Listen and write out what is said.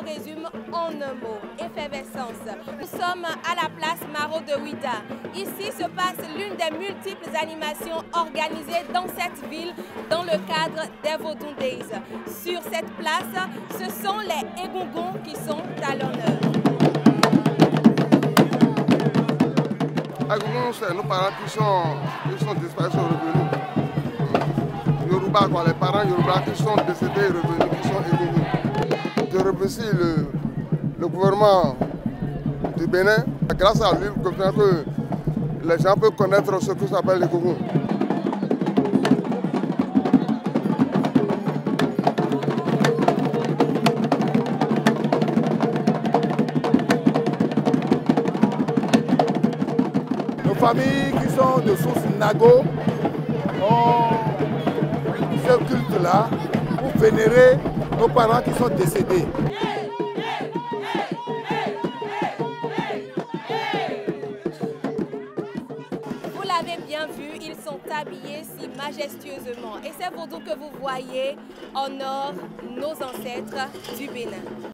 résume en un mot, effervescence. Nous sommes à la place Maro de Ouidah. Ici se passe l'une des multiples animations organisées dans cette ville dans le cadre des Vodou Days. Sur cette place, ce sont les Egongons qui sont à l'honneur. Egongons, c'est nos parents qui sont disparus, sont revenus. Yoruba, quoi, les parents Yoruba qui sont décédés et revenus, qui sont Egongons. Je remercie le gouvernement du Bénin. Grâce à lui, que les gens peuvent connaître ce que s'appelle les Egongons. Nos familles qui sont de source Nago ont ce culte-là pour vénérer nos parents qui sont décédés. Vous l'avez bien vu, ils sont habillés si majestueusement. Et ces vaudous que vous voyez honorent nos ancêtres du Bénin.